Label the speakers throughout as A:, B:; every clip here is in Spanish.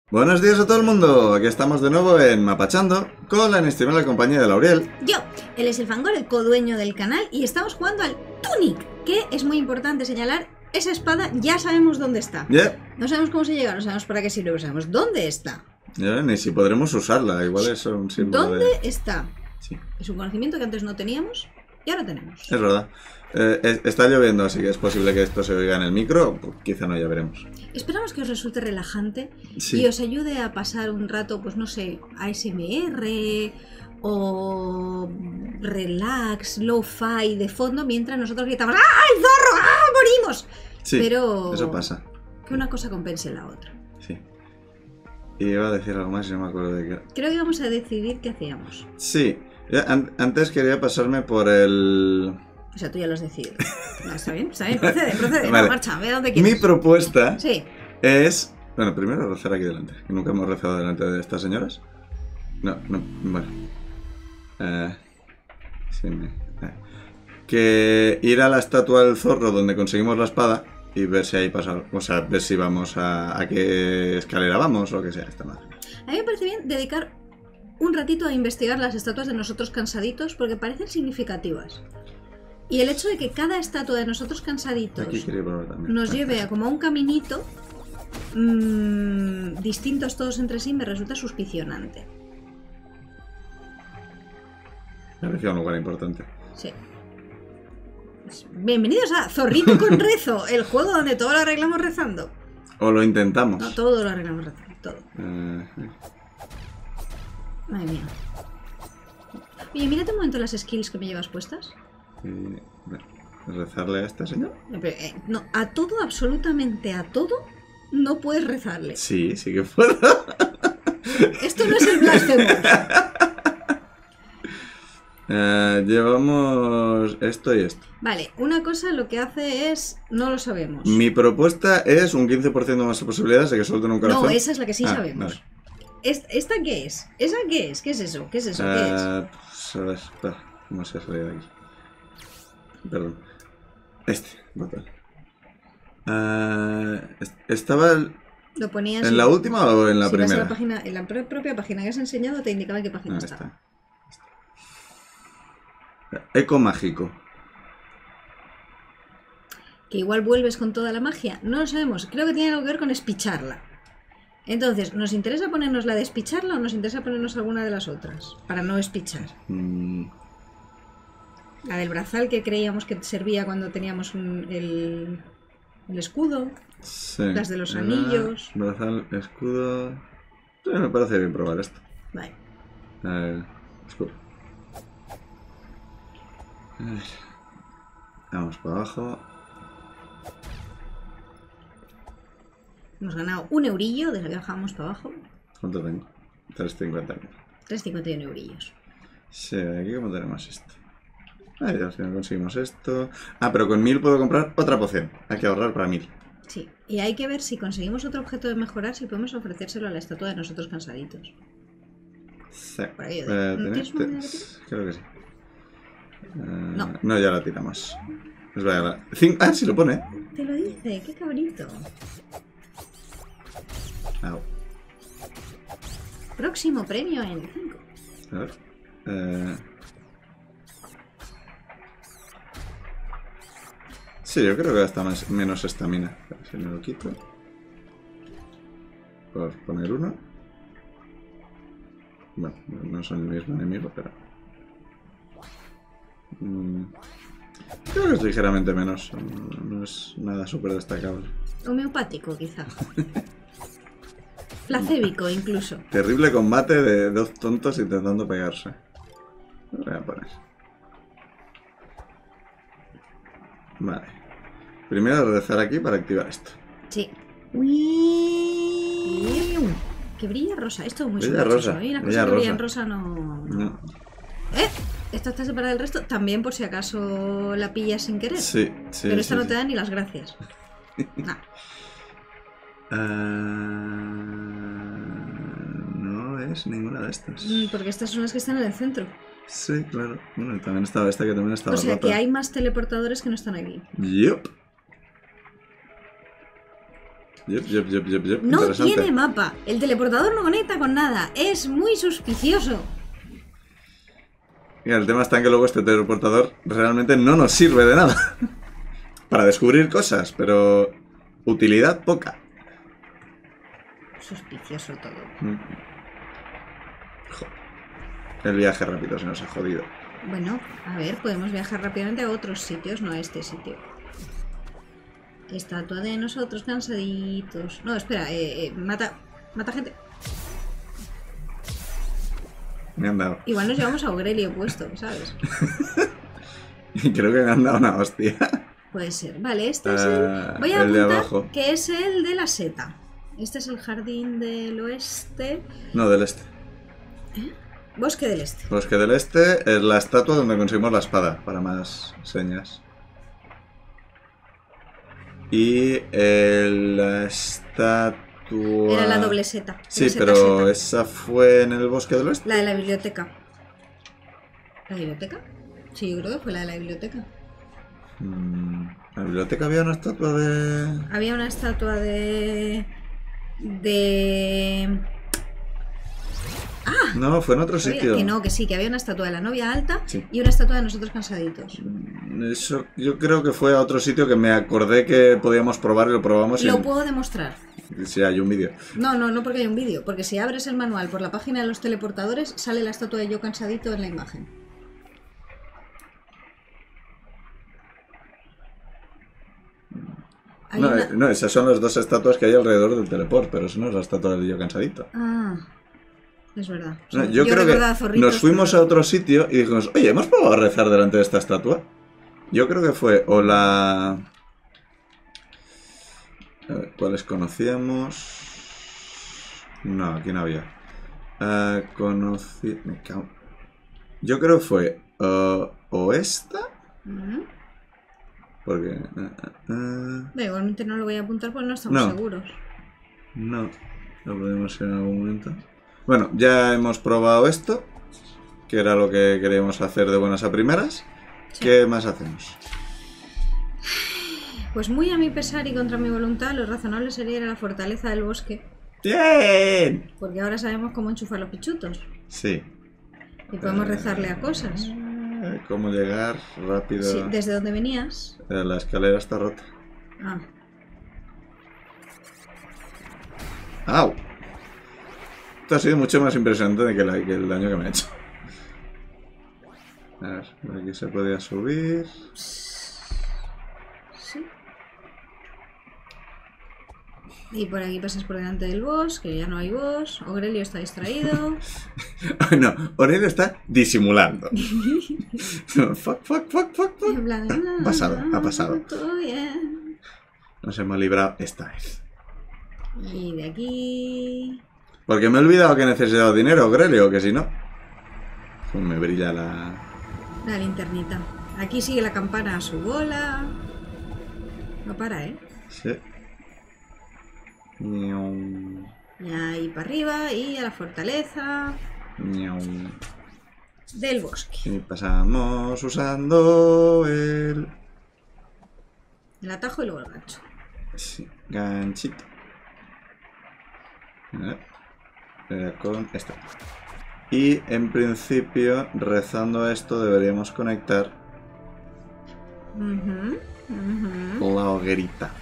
A: Buenos días a todo el mundo, aquí estamos de nuevo en Mapachando con la inestimable compañía de Lauriel.
B: Yo, él es el Fangor, el codueño del canal, y estamos jugando al Tunic, que es muy importante señalar, esa espada ya sabemos dónde está. No sabemos cómo se llega, no sabemos para qué sirve, pero sabemos dónde está.
A: Ni si podremos usarla, igual es un símbolo
B: ¿Dónde está?
A: Sí.
B: Es un conocimiento que antes no teníamos y ahora tenemos.
A: Es verdad. Está lloviendo, así que es posible que esto se oiga en el micro, pues quizá no, ya veremos.
B: Esperamos que os resulte relajante
A: Sí.
B: y os ayude a pasar un rato, pues no sé, ASMR o relax, lo-fi de fondo, mientras nosotros gritamos ¡ah, el zorro! ¡Ah, morimos!
A: Sí,
B: pero
A: eso pasa.
B: Que una cosa compense la otra.
A: Sí. Y iba a decir algo más y no me acuerdo de qué.
B: Creo que vamos a decidir qué hacíamos.
A: Sí. Antes quería pasarme por el...
B: O sea, tú ya lo has decidido. No, está bien, procede,
A: Vale.
B: no, marcha, ve a donde quieras.
A: Mi propuesta
B: Sí.
A: es... Bueno, primero rezar aquí delante, que nunca hemos rezado delante de estas señoras. No, bueno. Que ir a la estatua del zorro donde conseguimos la espada y ver si ahí pasa, o sea, ver si vamos a qué escalera vamos o lo que sea. Esta madre.
B: A mí me parece bien dedicar un ratito a investigar las estatuas de nosotros cansaditos porque parecen significativas. Y el hecho de que cada estatua de nosotros cansaditos
A: Aquí quería probar también.
B: nos lleve a como a un caminito distintos todos entre sí me resulta suspicionante.
A: Me parecía un lugar importante.
B: Sí. Pues, bienvenidos a Zorrito con Rezo, el juego donde todo lo arreglamos rezando.
A: O lo intentamos.
B: No, todo lo arreglamos rezando, todo. Madre mía. Oye, mírate un momento las skills que me llevas puestas.
A: ¿Rezarle a esta señora?
B: No, a todo, absolutamente a todo, no puedes rezarle.
A: Sí, sí que puedo.
B: Esto no es el blasfemo.
A: Llevamos esto y esto.
B: Vale, una cosa lo que hace es... No lo sabemos.
A: Mi propuesta es un 15% más de posibilidades de que suelten un corazón.
B: No, esa es la que sí sabemos.
A: Vale.
B: ¿Esta qué es? ¿Esa qué es? ¿Qué es eso? ¿Qué es eso? ¿Qué es?
A: Pues, a ver, espera, ¿cómo se ha salido de aquí? Perdón. Botón. ¿Estaba
B: Lo ponías
A: en la última o en la
B: si vas
A: primera?
B: a la página, en la propia página que has enseñado te indicaba en qué página estaba.
A: Eco mágico.
B: Que igual vuelves con toda la magia. No lo sabemos. Creo que tiene algo que ver con espicharla. Entonces, ¿nos interesa ponernos la de espicharla o nos interesa ponernos alguna de las otras? Para no espichar. La del brazal que creíamos que servía cuando teníamos el escudo.
A: Sí.
B: Las de los anillos.
A: Brazal, escudo. Sí, me parece bien probar esto.
B: Vale.
A: Escudo. Vamos para abajo.
B: Hemos ganado un eurillo desde que bajamos para abajo.
A: ¿Cuánto tengo? 350.
B: 3,51 eurillos.
A: Sí, aquí como tenemos esto. Ahí al final conseguimos esto. Pero con 1000 puedo comprar otra poción. Hay que ahorrar para 1000.
B: Sí, y hay que ver si conseguimos otro objeto de mejorar, si podemos ofrecérselo a la estatua de nosotros cansaditos.
A: Sí.
B: Por ahí, ¿no tienes una moneda que tirar?
A: Creo que sí.
B: No.
A: No, ya la tiramos. Es verdad. Sí lo pone.
B: Te lo dice, qué cabrito. Próximo premio en 5.
A: A ver. Sí, yo creo que gasta menos estamina. Si me lo quito. Por poner uno. Bueno, no son el mismo enemigo, pero... creo que es ligeramente menos. No es nada súper destacable.
B: Homeopático, quizá. Placébico, incluso.
A: Terrible combate de dos tontos intentando pegarse. Lo voy a poner. Vale. Primero rezar aquí para activar esto.
B: Sí. Que brilla rosa. Esto es muy
A: Brilla
B: sospechoso.
A: rosa,
B: A mí las
A: brilla
B: cosas que brillan
A: rosa.
B: rosa no...
A: No.
B: Esta está separada del resto. También por si acaso la pillas sin querer.
A: Sí.
B: Pero esta no te da ni las gracias. Nah.
A: No es ninguna de estas.
B: Porque estas son las que están en el centro.
A: Sí, claro. Bueno, también estaba esta que también estaba
B: O sea
A: rota.
B: que hay más teleportadores que no están aquí.
A: Yup. Yep,
B: No
A: interesante.
B: tiene mapa. El teleportador no conecta con nada. Es muy suspicioso.
A: Y el tema está en que luego este teleportador realmente no nos sirve de nada. Para descubrir cosas, pero utilidad poca.
B: Suspicioso todo.
A: Joder. El viaje rápido se nos ha jodido.
B: Bueno, a ver, podemos viajar rápidamente a otros sitios, no a este sitio. Estatua de nosotros cansaditos. No, espera, mata gente.
A: Me han dado.
B: Igual nos llevamos a Aurelio puesto, ¿sabes?
A: Y creo que me han dado una hostia.
B: Puede ser. Vale, este es el... Voy a
A: el de
B: apuntar
A: abajo.
B: que es el de la seta. Este es el jardín del oeste.
A: No, del este.
B: Bosque del este.
A: Bosque del este es la estatua donde conseguimos la espada, para más señas. Y la estatua...
B: Era la doble seta.
A: Sí,
B: la seta,
A: pero
B: seta.
A: esa fue en el Bosque del Oeste.
B: La de la biblioteca. ¿La biblioteca? Sí, yo creo que fue la de la biblioteca.
A: En la biblioteca había una estatua de...
B: Había una estatua de...
A: No, fue en otro sitio.
B: Que no, que sí, que había una estatua de la novia alta
A: Sí.
B: y una estatua de nosotros cansaditos.
A: Eso yo creo que fue a otro sitio que me acordé que podíamos probar y lo probamos.
B: Lo puedo demostrar.
A: Sí, hay un vídeo.
B: No porque hay un vídeo. Porque si abres el manual por la página de los teleportadores, sale la estatua de yo cansadito en la imagen. Hay
A: No,
B: una-
A: no, esas son las dos estatuas que hay alrededor del teleport, pero eso no es la estatua del yo cansadito.
B: Ah, es verdad.
A: No, yo creo
B: recordaba
A: que
B: zorritos,
A: nos fuimos
B: pero-
A: a otro sitio y dijimos, oye, ¿hemos probado a rezar delante de esta estatua? Yo creo que fue o la... A ver, ¿cuáles conocíamos? No, aquí no había. Me cago. Yo creo que fue o esta,
B: Mm.
A: porque...
B: Igualmente no lo voy a apuntar porque no estamos
A: No.
B: seguros.
A: No, lo podemos hacer en algún momento. Bueno, ya hemos probado esto, que era lo que queríamos hacer de buenas a primeras.
B: Sí.
A: ¿Qué más hacemos?
B: Pues muy a mi pesar y contra mi voluntad, lo razonable sería ir a la fortaleza del bosque.
A: ¡Bien!
B: Porque ahora sabemos cómo enchufar los pichutos.
A: Sí.
B: Y podemos rezarle a cosas.
A: ¿Cómo llegar rápido?
B: Sí, ¿desde dónde venías?
A: La escalera está rota.
B: Ah,
A: ¡Au! Esto ha sido mucho más impresionante que el daño que me ha hecho. A ver, por aquí se podía subir.
B: sí. Y por aquí pasas por delante del boss, que ya no hay boss. Aurelio está distraído.
A: No, Aurelio está disimulando. Fuck.
B: En plan,
A: Ha pasado, ha pasado.
B: Todo bien.
A: Nos hemos librado esta vez.
B: Y de aquí...
A: Porque me he olvidado que he necesitado dinero, Aurelio, que si no... Pues me brilla la...
B: La linternita. Aquí sigue la campana a su bola. No para, ¿eh?
A: Sí. Ñau,
B: Y ahí para arriba y a la fortaleza
A: ñau.
B: del bosque.
A: Y pasamos usando el...
B: El atajo y luego el gancho.
A: Sí, ganchito. A ver. Era con esta. Y en principio, rezando a esto, deberíamos conectar la hoguerita.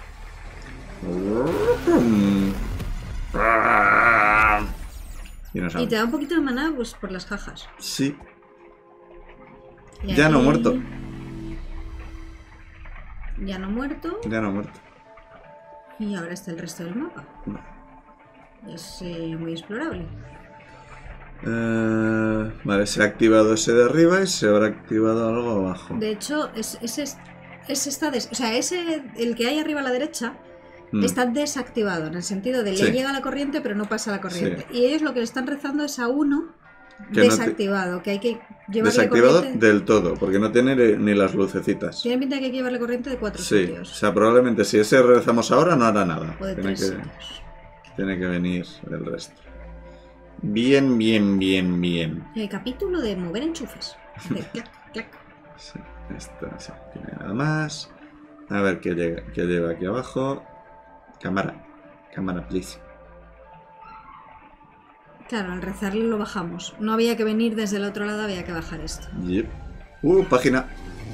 A: Y nos
B: Y
A: vamos.
B: te da un poquito de maná pues por las cajas.
A: Sí,
B: Y
A: ya no
B: aquí-
A: muerto.
B: Ya no muerto.
A: Ya no muerto.
B: Y ahora está el resto del mapa. Es muy explorable.
A: Vale, se ha activado ese de arriba y se habrá activado algo abajo.
B: De hecho, el que hay arriba a la derecha está desactivado, en el sentido de
A: Sí.
B: le llega la corriente pero no pasa la corriente.
A: Sí.
B: Y ellos lo que le están rezando es a uno
A: Que no te-
B: desactivado, que hay que llevarle
A: Desactivado
B: corriente.
A: del todo, porque no tiene ni las lucecitas.
B: Tiene pinta de que hay que llevarle corriente de 4
A: Sí, o
B: sitios.
A: sea, probablemente si ese rezamos ahora no hará nada.
B: O de
A: Tiene
B: 3
A: que,
B: sitios.
A: tiene que venir el resto. Bien.
B: Y hay capítulo de mover enchufes. De clac, clac.
A: Sí, esto no sé, tiene nada más. A ver qué lleva aquí abajo. Cámara. Cámara, please.
B: Claro, al rezarle lo bajamos. No había que venir desde el otro lado, había que bajar esto.
A: Yep. Página.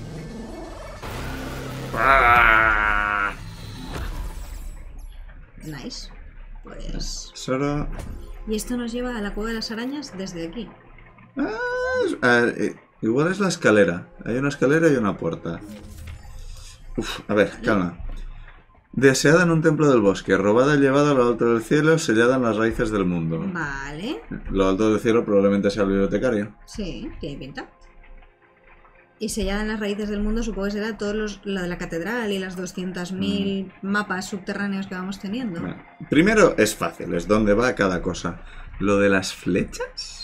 B: Nice. Pues...
A: Solo...
B: Y esto nos lleva a la cueva de las arañas desde aquí.
A: Igual es la escalera. Hay una escalera y una puerta. A ver, calma. Deseada en un templo del bosque, robada y llevada a lo alto del cielo, sellada en las raíces del mundo.
B: Vale.
A: Lo alto del cielo probablemente sea el bibliotecario.
B: Sí, tiene pinta. Y sellada en las raíces del mundo supongo que será todos la de la catedral y las 200.000 mapas subterráneos que vamos teniendo.
A: Bueno, primero es fácil, es dónde va cada cosa. Lo de las flechas...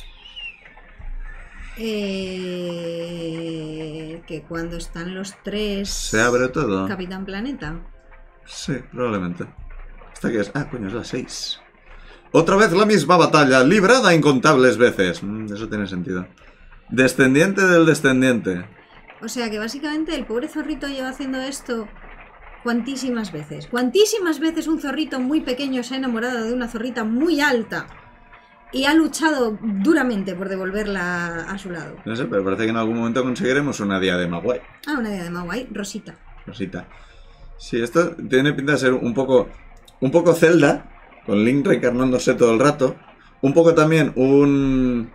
B: que cuando están los tres...
A: ¿Se abre todo?
B: Capitán Planeta.
A: Sí, probablemente. ¿Esta qué es? Ah, coño, es la 6. Otra vez la misma batalla, librada incontables veces. Eso tiene sentido. Descendiente del descendiente.
B: O sea que básicamente el pobre zorrito lleva haciendo esto cuantísimas veces. Cuantísimas veces un zorrito muy pequeño se ha enamorado de una zorrita muy alta y ha luchado duramente por devolverla a su lado.
A: No sé, pero parece que en algún momento conseguiremos una diadema guay.
B: Ah, una diadema guay, Rosita.
A: Rosita. Sí, esto tiene pinta de ser un poco Zelda, con Link reencarnándose todo el rato. Un poco también un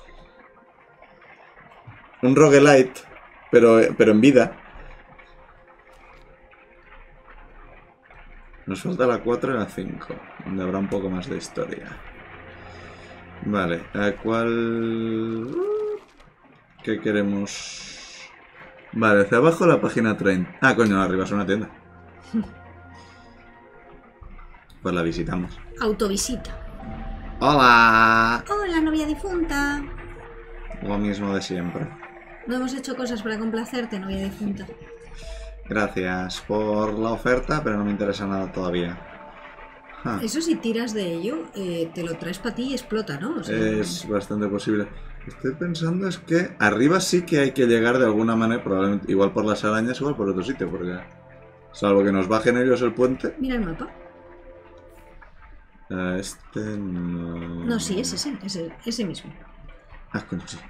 A: roguelite, pero en vida. Nos falta la 4 y la 5, donde habrá un poco más de historia. Vale, ¿a cuál? ¿Qué queremos? Vale, hacia abajo la página 30. Ah, coño, arriba es una tienda. Pues la visitamos.
B: Autovisita.
A: ¡Hola!
B: Hola, novia difunta.
A: Lo mismo de siempre.
B: No hemos hecho cosas para complacerte, novia difunta.
A: Gracias por la oferta, pero no me interesa nada todavía.
B: Eso si tiras de ello, te lo traes para ti y explota, ¿no? O sea,
A: es bastante posible. Estoy pensando es que arriba sí que hay que llegar de alguna manera, probablemente igual por las arañas, igual por otro sitio, porque salvo que nos bajen ellos el puente.
B: Mira el mapa.
A: Este no...
B: No, sí, es ese mismo.
A: Ah, coño, sí.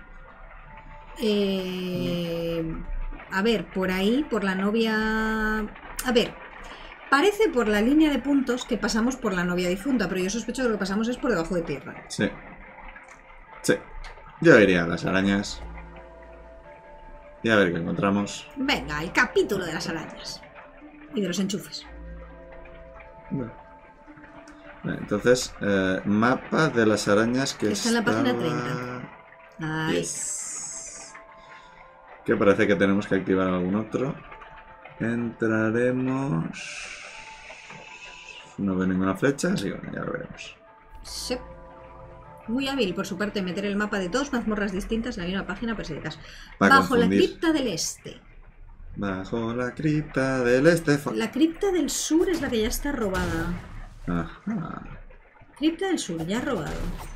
B: A ver, por ahí, por la novia... A ver, parece por la línea de puntos que pasamos por la novia difunta, pero yo sospecho que lo que pasamos es por debajo de tierra.
A: Sí. Sí. Yo iría a las arañas. Y a ver qué encontramos.
B: Venga, el capítulo de las arañas. Y de los enchufes.
A: Bueno. Vale, entonces, mapa de las arañas que
B: está en la página 30. Ahí.
A: Yes. Que parece que tenemos que activar algún otro. Entraremos... No veo ninguna flecha, así que bueno, ya lo veremos.
B: Sí. Muy hábil por su parte meter el mapa de dos mazmorras distintas en la misma página, pero si te das. Bajo la cripta del este.
A: Bajo la cripta del este.
B: La cripta del sur es la que ya está robada.
A: Ajá.
B: Cripta del sur, ya robado.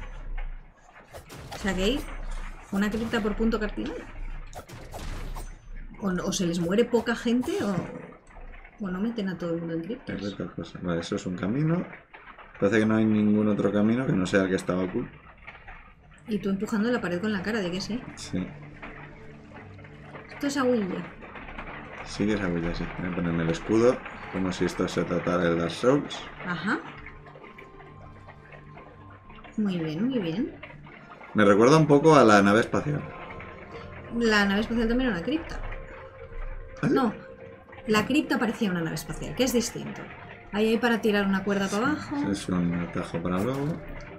B: O sea que hay una cripta por punto cardinal. O se les muere poca gente o no meten a todo el mundo en criptas.
A: Vale, eso es un camino. Parece que no hay ningún otro camino que no sea el que estaba oculto.
B: Y tú empujando la pared con la cara, ¿de qué sé?
A: Sí.
B: Esto es agüilla.
A: Sí que es agüilla, sí. Voy a ponerme el escudo, como si esto se tratara del Dark Souls.
B: Ajá. Muy bien, muy bien.
A: Me recuerda un poco a la nave espacial.
B: La nave espacial también era una cripta.
A: ¿Ah, sí?
B: No, la cripta parecía una nave espacial, que es distinto. Ahí hay para tirar una cuerda para abajo.
A: Es un atajo para luego.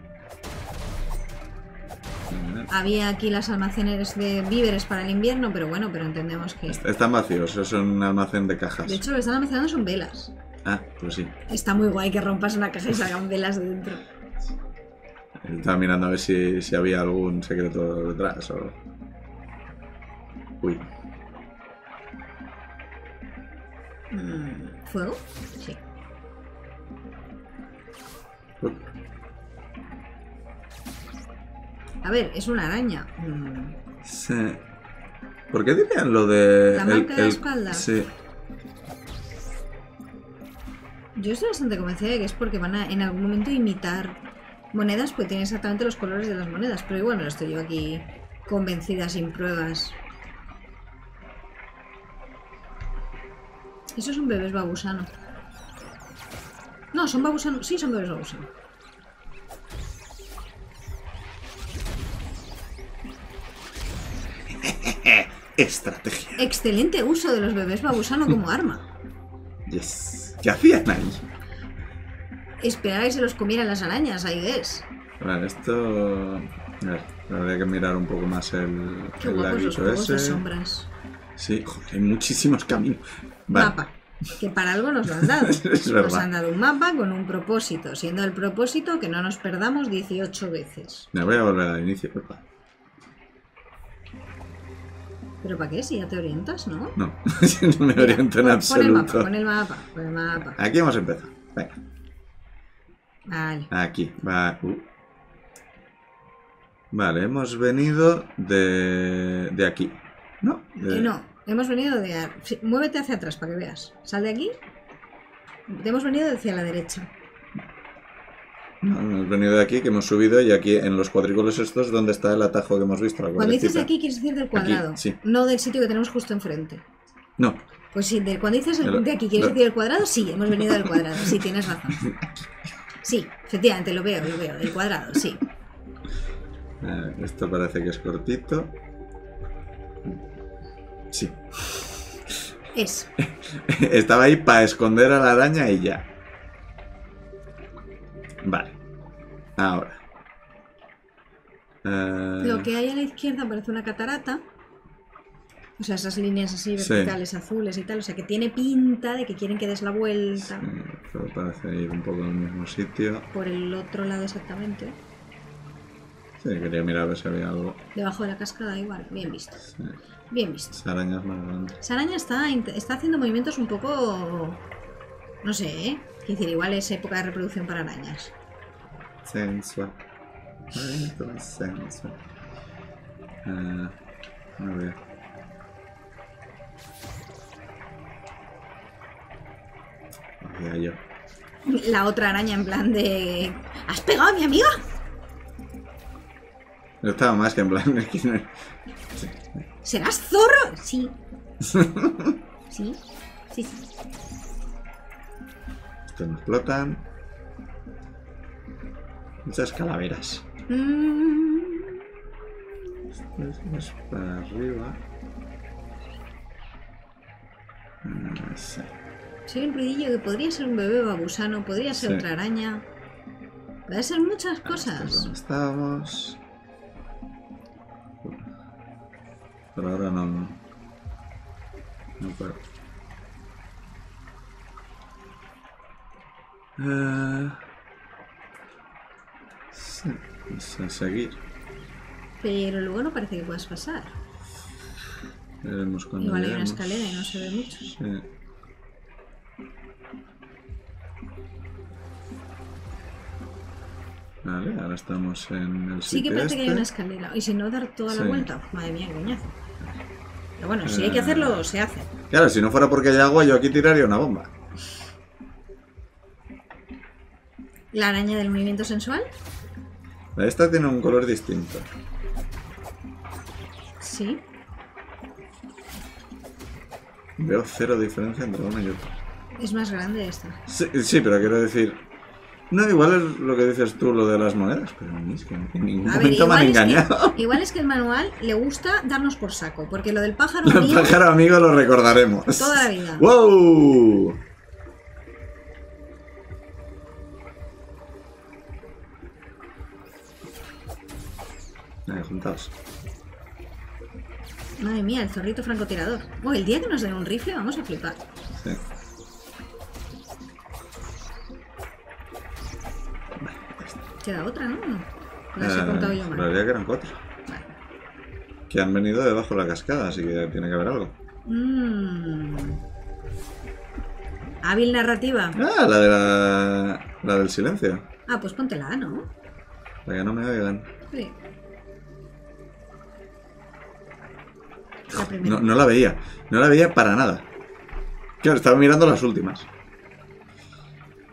B: Había aquí las almacenes de víveres para el invierno, pero bueno, pero entendemos que...
A: Están vacíos, es un almacén de cajas.
B: De hecho, lo que están almacenando son velas.
A: Ah, pues sí.
B: Está muy guay que rompas una caja y salgan velas de dentro.
A: Estaba mirando a ver si había algún secreto detrás o... Uy.
B: ¿Fuego? Sí. A ver, es una araña.
A: Sí. ¿Por qué dirían lo de...
B: La marca de la espalda.
A: Sí.
B: Yo estoy bastante convencida de que es porque van a en algún momento imitar monedas, pues tienen exactamente los colores de las monedas. Pero igual no estoy yo aquí convencida sin pruebas. Esos son bebés babusano. No, son babusano. Sí, son bebés babusano.
A: Estrategia.
B: Excelente uso de los bebés babusano como arma.
A: Yes. ¿Qué hacían ahí?
B: Esperar a que se los comieran las arañas, ahí es.
A: Vale, esto... A ver, habría que mirar un poco más el
B: Qué guapos los
A: laguito
B: juegos de
A: ese.
B: sombras.
A: Sí, joder, hay muchísimos caminos. Vale.
B: Mapa. Que para algo nos lo han dado.
A: Es
B: Nos
A: verdad.
B: han dado un mapa con un propósito. Siendo el propósito que no nos perdamos 18 veces.
A: Me voy a volver al inicio, papá.
B: ¿Pero para qué? Si ya te orientas, ¿no?
A: No, no me oriento en absoluto.
B: Pon el mapa, pon el mapa.
A: Aquí hemos empezado. Venga,
B: Vale.
A: aquí. Va. Vale, hemos venido de aquí. ¿No?
B: No, hemos venido de... Sí, muévete hacia atrás para que veas. Sal de aquí. Hemos venido hacia la derecha.
A: No, hemos venido de aquí, que hemos subido, y aquí en los cuadrículos estos donde está el atajo que hemos visto. La
B: Cuando dices de
A: cuerdecita.
B: aquí, quieres decir del cuadrado.
A: Aquí, sí.
B: No del sitio que tenemos justo enfrente.
A: No,
B: Pues sí, cuando dices de aquí, ¿quieres decir el cuadrado? Sí, hemos venido del cuadrado. Sí, tienes razón. Sí, efectivamente, lo veo, del cuadrado, sí.
A: esto parece que es cortito. Sí.
B: Es.
A: Estaba ahí para esconder a la araña y ya. Vale. Ahora.
B: Lo que hay a la izquierda parece una catarata. O sea, esas líneas así
A: Sí.
B: verticales, azules y tal. O sea, que tiene pinta de que quieren que des la vuelta.
A: Todo parece ir un poco al mismo sitio.
B: Por el otro lado exactamente.
A: Sí, quería mirar a ver si había algo.
B: Debajo de la cascada igual. Bien visto.
A: Sí.
B: Bien visto.
A: Esa araña es más grande.
B: Esa araña está haciendo movimientos un poco... No sé, ¿eh? Es decir, igual es época de reproducción para arañas.
A: Sensual. Muy sensual. A ver. Había yo.
B: La otra araña en plan de... ¿Has pegado a mi amiga?
A: Yo estaba más que en plan. Es que no- Sí.
B: ¿Serás zorro? Sí. Sí. Sí, sí.
A: Estos no explotan. Muchas calaveras. Esto es para arriba. Sí.
B: Soy un ruidillo que podría ser un bebé babusano, podría ser
A: Sí.
B: otra araña. Puede ser muchas
A: Esto es
B: cosas.
A: donde estábamos. Pero ahora no. No puedo. Sí, vamos a seguir.
B: Pero luego no parece que puedas pasar.
A: Veremos cuando
B: Igual hay una
A: lleguemos.
B: escalera y no se ve mucho.
A: Sí. Vale, ahora estamos en el
B: Sí que
A: sitio
B: parece que hay una
A: este.
B: escalera. Y si no, dar toda la
A: Sí.
B: vuelta. Madre mía, qué coñazo. Pero bueno, si hay que hacerlo, se hace.
A: Claro, si no fuera porque hay agua, yo aquí tiraría una bomba.
B: La araña del movimiento sensual.
A: Esta tiene un color distinto.
B: Sí.
A: Veo cero diferencia entre una y otra.
B: Es más grande esta.
A: Sí, sí, pero quiero decir... No, igual es lo que dices tú, lo de las monedas, pero a mí es que en ningún
B: A ver,
A: momento me han engañado.
B: igual es que el manual le gusta darnos por saco. Porque lo del pájaro
A: El
B: amigo,
A: pájaro amigo lo recordaremos.
B: toda la vida.
A: ¡Wow! Venga, juntaos.
B: Madre mía, el zorrito francotirador. Oh, el día que nos den un rifle vamos a flipar.
A: Sí.
B: Queda otra, ¿no? No. Las he contado yo mal.
A: Juraría que eran 4.
B: Vale.
A: Que han venido debajo de la cascada, así que tiene que haber algo.
B: Hábil narrativa.
A: Ah, la del silencio.
B: Ah, pues póntela, ¿no?
A: Para que no me oigan.
B: Sí. La primera.
A: No, no la veía. No la veía para nada. Claro, estaba mirando las últimas.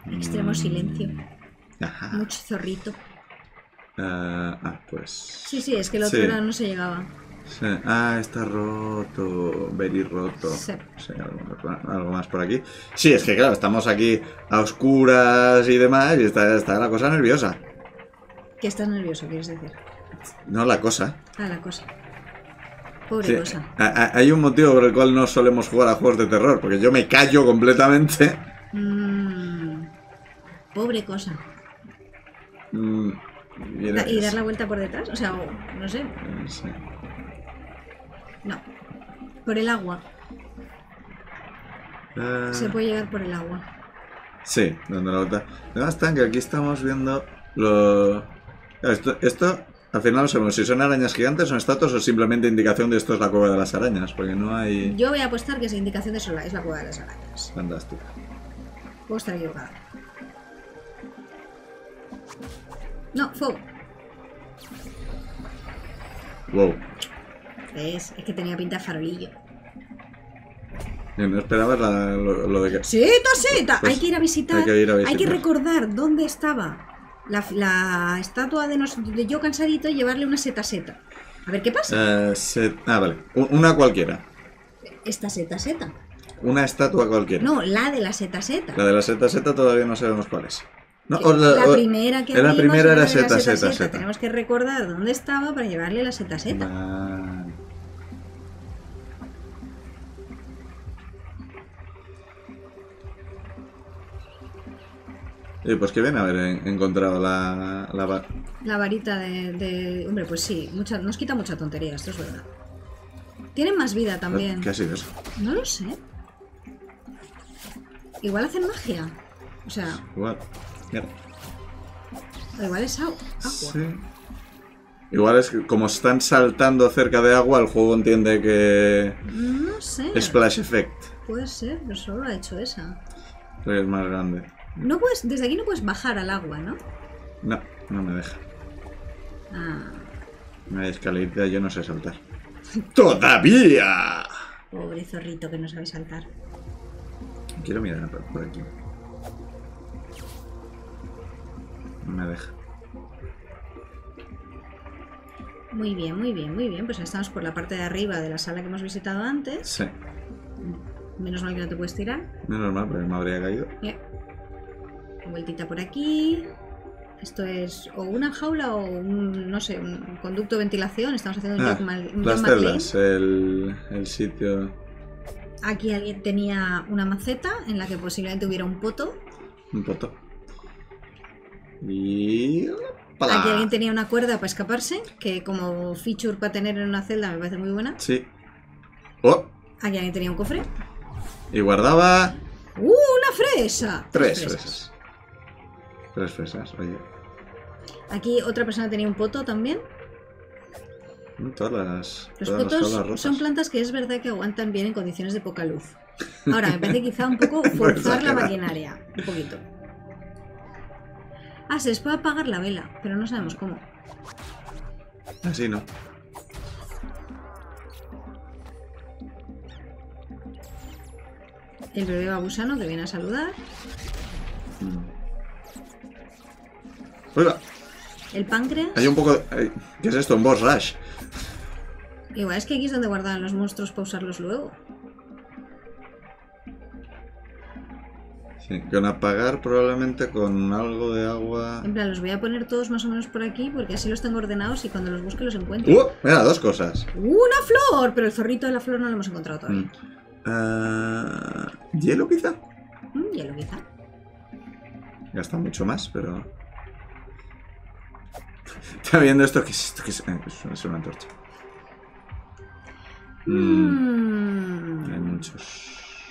B: Extremo silencio.
A: Ajá.
B: Mucho zorrito.
A: Pues...
B: Sí, es que el otro
A: Sí.
B: era, no se llegaba.
A: Sí. Está roto. Very roto.
B: Sí.
A: Sí, algo más por aquí. Sí, es que claro, estamos aquí a oscuras y demás y está la cosa nerviosa.
B: Que estás nervioso, quieres decir.
A: No la cosa.
B: La cosa. Pobre
A: Sí,
B: cosa.
A: hay un motivo por el cual no solemos jugar a juegos de terror, porque yo me callo completamente.
B: Pobre cosa.
A: Mira,
B: ¿Y dar la vuelta por detrás? O sea, no sé.
A: sí.
B: No. Por el agua. Se puede llegar por el agua.
A: Sí, dando la vuelta. No, están que aquí estamos viendo lo... Esto, al final no sabemos si son arañas gigantes, son estatuas o simplemente indicación de esto es la cueva de las arañas, porque no hay...
B: Yo voy a apostar que esa indicación de eso es la cueva de las arañas.
A: Fantástico.
B: Puedo estar equivocada. No, fuego.
A: Wow.
B: Es que tenía pinta de farolillo.
A: No esperabas lo de que...
B: ¡Seta!
A: Pues
B: hay que ir a visitar.
A: hay que ir a visitar.
B: Hay que recordar dónde estaba la estatua de yo cansadito y llevarle una seta. A ver qué pasa.
A: Vale. Una cualquiera.
B: Esta seta.
A: Una estatua cualquiera.
B: No, la de la seta.
A: La de la seta todavía no sabemos cuál es. No,
B: La primera que
A: la
B: abrimos
A: primera era
B: la de la
A: seta.
B: Tenemos que recordar dónde estaba para llevarle la seta.
A: Vale. Pues que bien haber encontrado la
B: La varita de... Hombre, pues sí, nos quita mucha tontería, esto es verdad. Tienen más vida también.
A: ¿Qué ha sido eso?
B: No lo sé. Igual hacen magia. O sea,
A: Igual. Mierda.
B: o igual es agua.
A: Sí. Igual es que como están saltando cerca de agua, el juego entiende que...
B: No sé.
A: Splash Effect.
B: Puede ser, pero solo ha hecho esa.
A: Soy el más grande.
B: No puedes, desde aquí no puedes bajar al agua, ¿no?
A: No, no me deja.
B: Ah,
A: No hay escalerita, yo no sé saltar. ¡Todavía!
B: pobre zorrito que no sabe saltar.
A: Quiero mirar por aquí. No me deja.
B: Muy bien. Pues estamos por la parte de arriba de la sala que hemos visitado antes.
A: Sí.
B: Menos mal que no te puedes tirar.
A: No es normal, porque me habría caído.
B: Mira. Vueltita por aquí. Esto es o una jaula o un, no sé, un conducto de ventilación. Estamos haciendo un John
A: las
B: McClane.
A: celdas, el sitio...
B: Aquí alguien tenía una maceta en la que posiblemente hubiera un poto.
A: Un poto. Y...
B: Aquí alguien tenía una cuerda para escaparse, que como feature para tener en una celda me parece muy buena.
A: Sí. ¡Oh!
B: Aquí alguien tenía un cofre.
A: Y guardaba...
B: ¡Una fresa!
A: Tres fresas. Tres fresas, oye.
B: Aquí otra persona tenía un poto también.
A: Todas las
B: Los
A: todas las
B: potos
A: tablas rotas.
B: son plantas que es verdad que aguantan bien en condiciones de poca luz. Ahora, me parece quizá un poco forzar la maquinaria. Un poquito. Ah, se les puede apagar la vela, pero no sabemos cómo.
A: Así no.
B: El bebé babusano que viene a saludar.
A: Oiga,
B: El páncreas.
A: hay un poco de... ¿Qué es esto? Un boss rush.
B: Igual es que aquí es donde guardaban los monstruos para usarlos luego.
A: Sí, con apagar probablemente con algo de agua...
B: En plan, los voy a poner todos más o menos por aquí porque así los tengo ordenados y cuando los busque los encuentro.
A: Mira, dos cosas.
B: ¡Una flor! Pero el zorrito de la flor no lo hemos encontrado todavía.
A: ¿Hielo quizá?
B: Hielo quizá.
A: Gasta mucho más, pero... Está viendo esto. ¿Qué es esto? Es una antorcha. Hay muchos...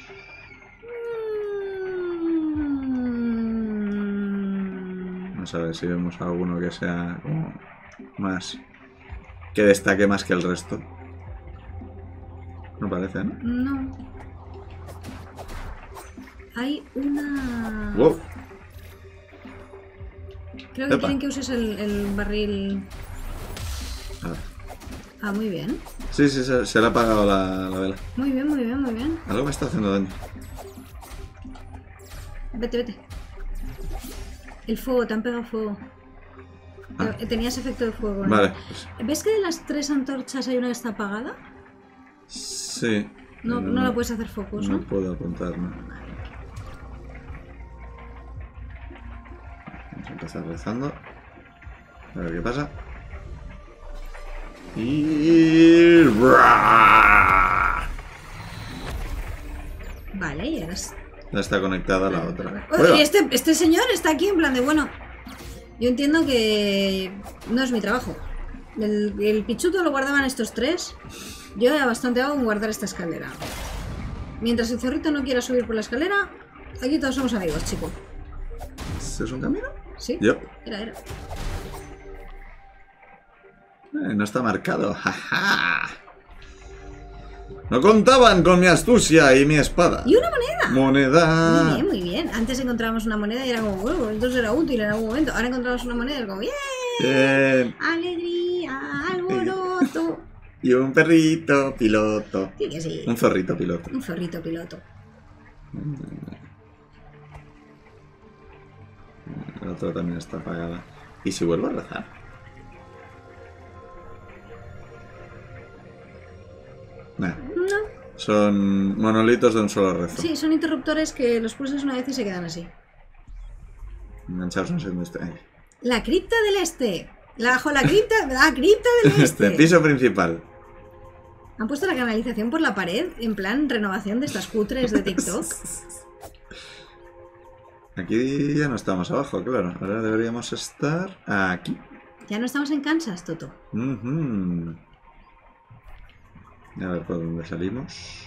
A: Vamos a ver si vemos alguno que sea como más... que destaque más que el resto. No parece, ¿no?
B: No. Hay una...
A: ¡Wow!
B: Creo que
A: Epa.
B: quieren que uses el barril...
A: A ver.
B: Ah, muy bien.
A: Sí, se le ha apagado la vela.
B: Muy bien, muy bien, muy bien.
A: Algo me está haciendo daño.
B: Vete, vete. El fuego, te han pegado fuego. Tenías efecto de fuego.
A: Vale. Pues,
B: ¿Ves que de las 3 antorchas hay una que está apagada?
A: sí.
B: No la puedes hacer focus, ¿no?
A: No puedo apuntar, ¿no? Vamos a empezar rezando. A ver qué pasa. Y...
B: Vale, y ahora es...
A: Ya está conectada la otra.
B: Oye, este señor está aquí en plan de, bueno, yo entiendo que no es mi trabajo. El pichuto lo guardaban estos 3. Yo ya bastante hago en guardar esta escalera. Mientras el zorrito no quiera subir por la escalera, aquí todos somos amigos, chico.
A: ¿Ese es un camino?
B: Sí.
A: Yo.
B: Era.
A: No está marcado. ¡Jaja! No contaban con mi astucia y mi espada.
B: ¡Y una moneda!
A: ¡Moneda!
B: Muy bien, muy bien. Antes encontrábamos una moneda y era como, bueno, entonces era útil en algún momento. Ahora encontramos una moneda y es como, ¡bien!
A: Bien.
B: ¡Alegría! ¡Alboroto!
A: Y un perrito piloto.
B: Sí que sí.
A: Un zorrito piloto.
B: Un zorrito piloto.
A: La otra también está apagada. ¿Y si vuelvo a rezar? Nah.
B: No.
A: Son monolitos de un solo rezo.
B: Sí, son interruptores que los pulsas una vez y se quedan así.
A: Enganchados en segundo este.
B: La cripta del este. La cripta del este.
A: Este piso principal.
B: Han puesto la canalización por la pared, en plan renovación de estas cutres de TikTok.
A: Aquí ya no estamos abajo, claro. Ahora deberíamos estar aquí.
B: Ya no estamos en Kansas, Toto.
A: A ver por dónde salimos.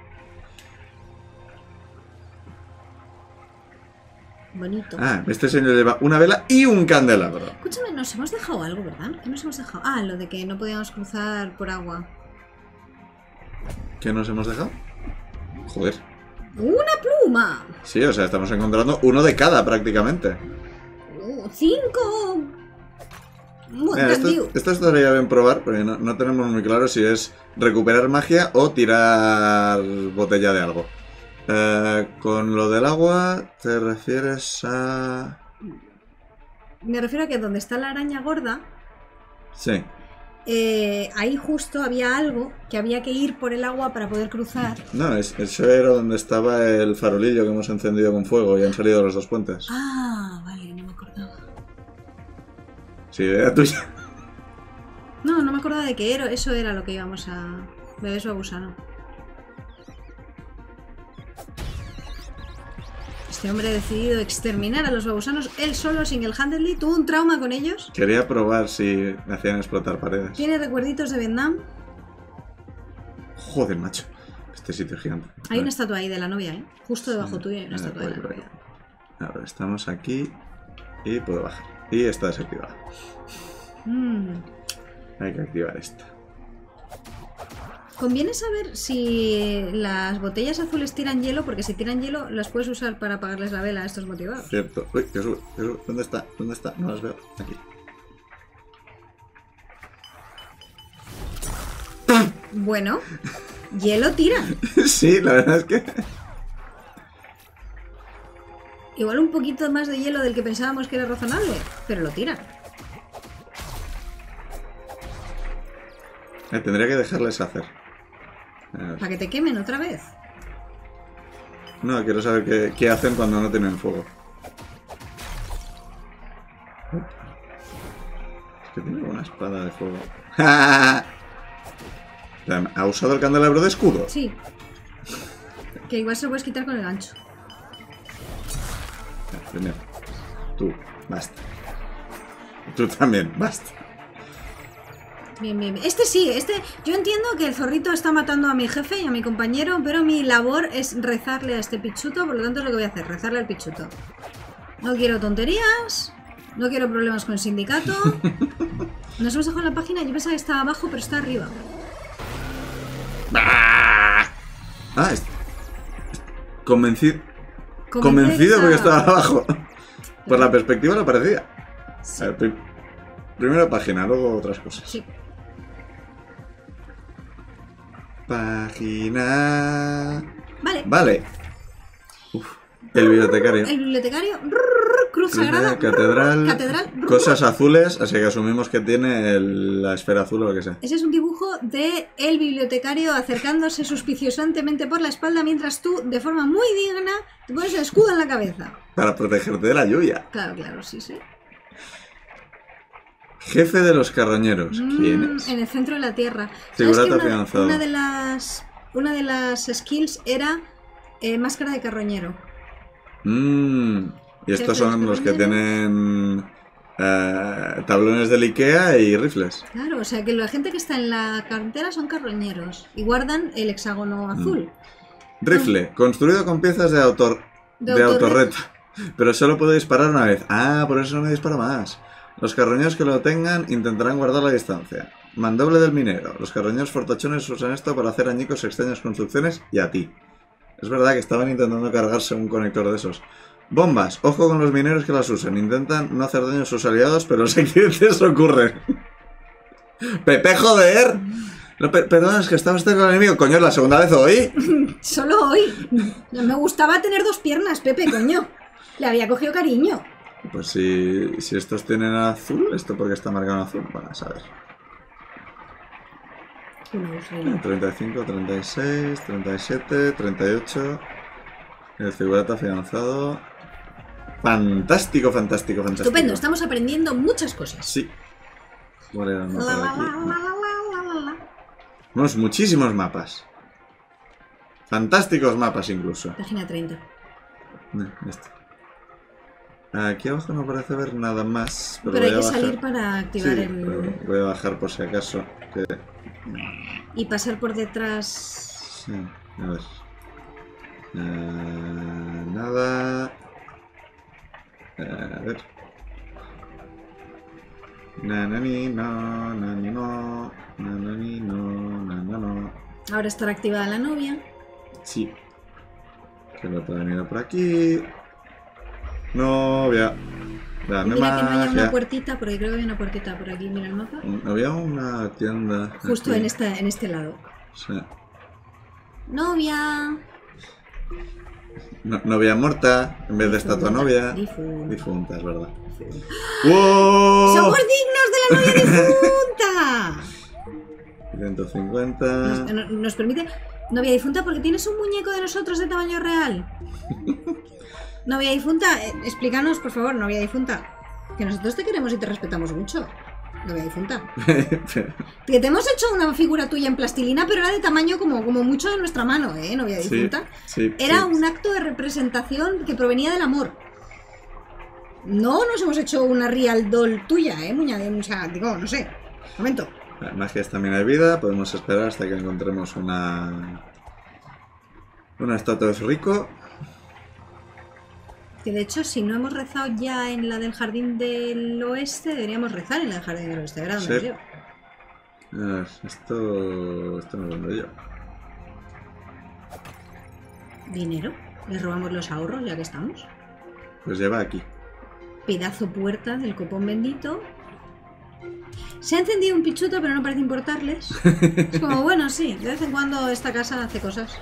B: Bonito.
A: Ah, este señor lleva una vela y un candelabro.
B: Escúchame, nos hemos dejado algo, ¿verdad? ¿Qué nos hemos dejado? Ah, lo de que no podíamos cruzar por agua.
A: ¿Qué nos hemos dejado? Joder.
B: ¡Una pluma!
A: Sí, o sea, estamos encontrando uno de cada prácticamente.
B: 5.
A: Mira, esto estaría bien probar, porque no tenemos muy claro si es recuperar magia o tirar botella de algo. Con lo del agua, ¿te refieres a...?
B: Me refiero a que donde está la araña gorda,
A: Sí.
B: ahí justo había algo que había que ir por el agua para poder cruzar.
A: No, eso era donde estaba el farolillo que hemos encendido con fuego y han salido los 2 puentes.
B: Ah, vale, no me acordaba.
A: Sí, idea tuya.
B: No me acordaba de que eso era lo que íbamos a... Beber su gusano. Este hombre ha decidido exterminar a los babusanos él solo, single-handedly. Tuvo un trauma con ellos.
A: Quería probar si hacían explotar paredes.
B: Tiene recuerditos de Vietnam.
A: Joder, macho. Este sitio es gigante.
B: Hay una estatua ahí de la novia, ¿eh? Justo debajo tuyo hay una estatua de la
A: por ahí.
B: novia.
A: Ahora estamos aquí y puedo bajar. Y está desactivado. Hay que activar esta.
B: Conviene saber si las botellas azules tiran hielo, porque si tiran hielo las puedes usar para apagarles la vela a estos motivados.
A: Cierto. Uy, que sube, que sube. ¿Dónde está? ¿Dónde está? No las veo. Aquí.
B: Bueno, hielo tira.
A: Sí, la verdad es que...
B: Igual un poquito más de hielo del que pensábamos que era razonable, pero lo tiran.
A: Tendría que dejarles hacer.
B: Para que te quemen otra vez.
A: No, quiero saber qué hacen cuando no tienen fuego. Es que tiene una espada de fuego. ¿Ha usado el candelabro de escudo?
B: Sí. Que igual se lo puedes quitar con el gancho.
A: Primero. Tú, basta. Tú también, basta.
B: Bien. Yo entiendo que el zorrito está matando a mi jefe y a mi compañero, pero mi labor es rezarle a este pichuto, por lo tanto es lo que voy a hacer, rezarle al pichuto. No quiero tonterías, no quiero problemas con el sindicato. Nos hemos dejado en la página, yo pensaba que estaba abajo, pero está arriba.
A: Convencido porque estaba abajo. Por la perspectiva no parecía.
B: Sí.
A: A ver, primera página, luego otras cosas.
B: Sí.
A: Página...
B: Vale.
A: Vale. Uf, el bibliotecario.
B: El bibliotecario cruz sagrada.
A: Catedral.
B: Catedral.
A: Cosas azules, así que asumimos que tiene la esfera azul o lo que sea.
B: Ese es un dibujo de el bibliotecario acercándose suspiciosantemente por la espalda mientras tú, de forma muy digna, te pones el escudo en la cabeza.
A: Para protegerte de la lluvia.
B: Claro, sí.
A: Jefe de los carroñeros. ¿Quién es?
B: En el centro de la tierra.
A: Figurata
B: ¿Sabes que
A: afianzado.
B: una de las skills era máscara de carroñero?
A: Y estos
B: Jefe de
A: son los que
B: carroñeros.
A: tienen tablones del Ikea y rifles.
B: Claro, o sea que la gente que está en la cantera son carroñeros y guardan el hexágono azul.
A: Rifle, construido con piezas de autorreta, pero solo puede disparar una vez. Por eso no me dispara más. Los carroñeros que lo tengan intentarán guardar la distancia. Mandoble del minero. Los carroñeros fortachones usan esto para hacer añicos extrañas construcciones y a ti. Es verdad que estaban intentando cargarse un conector de esos. Bombas. Ojo con los mineros que las usan. Intentan no hacer daño a sus aliados, pero los accidentes ocurren. ¡Pepe, joder! No, perdona, es que estabas cerca del enemigo. Coño, es la segunda vez hoy.
B: Solo hoy. Me gustaba tener dos piernas, Pepe, coño. Le había cogido cariño.
A: Pues si estos tienen azul, ¿esto porque está marcado en azul? Bueno, a saber. 35, 36, 37, 38. El figurata afianzado. Fantástico.
B: Estupendo, estamos aprendiendo muchas cosas.
A: Sí. ¿Cuál era el mapa de aquí? Unos muchísimos mapas. Fantásticos mapas incluso.
B: Página 30.
A: Este. Aquí abajo no parece ver nada más.
B: Pero hay que salir para activar el...
A: Voy a bajar por si acaso.
B: Y pasar por detrás...
A: Sí, a ver. Nada. A ver. No.
B: Ahora estará activada la novia.
A: Sí. Que lo ha venido por aquí. Novia. Dame
B: Mira que no haya
A: magia.
B: una puertita, porque creo que hay una puertita por aquí. Mira el mapa.
A: Había una tienda.
B: Justo
A: aquí.
B: en este lado.
A: Sí.
B: Novia.
A: Novia muerta, en vez de estatua novia.
B: Difunta.
A: Difunta, es verdad. ¡Wow!
B: ¡Somos dignos de la novia difunta!
A: 150.
B: Nos permite... Novia difunta, porque tienes un muñeco de nosotros de tamaño real. Novia difunta, explícanos, por favor, novia difunta. Que nosotros te queremos y te respetamos mucho. Novia difunta. Que te hemos hecho una figura tuya en plastilina, pero era de tamaño como mucho de nuestra mano, novia difunta.
A: Sí,
B: era un acto de representación que provenía del amor. No nos hemos hecho una real doll tuya, muña de mucha... Digo, no sé. Momento.
A: Magias también hay vida, podemos esperar hasta que encontremos una estatua de rico.
B: Que de hecho, si no hemos rezado ya en la del Jardín del Oeste, deberíamos rezar en la del Jardín del Oeste. ¿Verdad?
A: Sí. A ver, esto no lo vendo yo.
B: ¿Dinero? ¿Le robamos los ahorros ya que estamos?
A: Pues lleva aquí.
B: Pedazo puerta del copón bendito. Se ha encendido un pichuto, pero no parece importarles. Es como, bueno, sí, de vez en cuando esta casa hace cosas.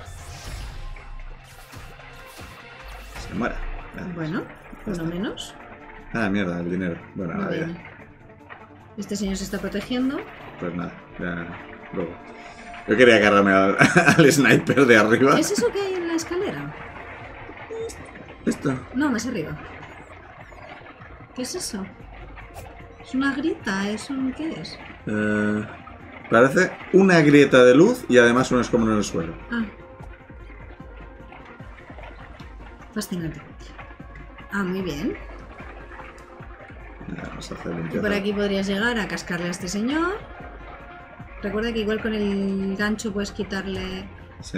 A: Se muera.
B: Bueno, por lo menos.
A: Mierda, el dinero. Bueno,
B: No
A: ahora ya.
B: viene. Este señor se está protegiendo.
A: Pues nada, ya luego. Yo quería agarrarme al sniper de arriba.
B: ¿Qué es eso que hay en la escalera?
A: ¿Esto?
B: No, más arriba. ¿Qué es eso? ¿Es una grieta? ¿Es un qué es?
A: Parece una grieta de luz y además un escombro en el suelo.
B: Fascinante. Muy bien.
A: Vamos a hacer
B: Y
A: limpieza.
B: por aquí podrías llegar a cascarle a este señor. Recuerda que igual con el gancho puedes quitarle...
A: Sí.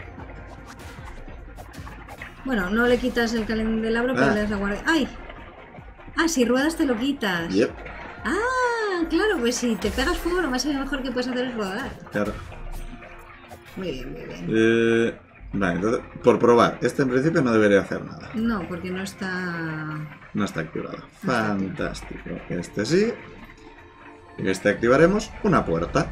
B: Bueno, no le quitas el candelabro, pero le das la guardia. ¡Ay! Si ruedas te lo quitas.
A: Yep.
B: Claro, pues si te pegas fuego, lo más mejor que puedes hacer es rodar.
A: Claro.
B: Muy bien.
A: Vale, entonces, por probar. Este en principio no debería hacer nada.
B: No, porque no está...
A: No está activado. Fantástico. Este sí. Y este activaremos una puerta.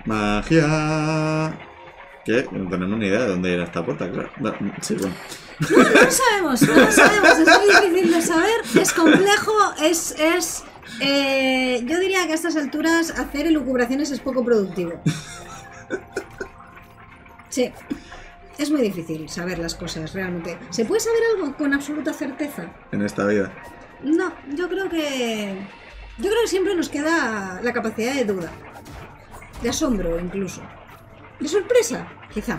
A: Magia. ¿Qué? No tenemos ni idea de dónde ir a esta puerta, claro. Sí, bueno.
B: No, no lo sabemos, no lo sabemos. Es muy difícil de saber, es complejo, yo diría que a estas alturas hacer elucubraciones es poco productivo. Sí, es muy difícil saber las cosas realmente. ¿Se puede saber algo con absoluta certeza?
A: En esta vida.
B: No, yo creo que siempre nos queda la capacidad de duda, de asombro incluso, de sorpresa, quizá.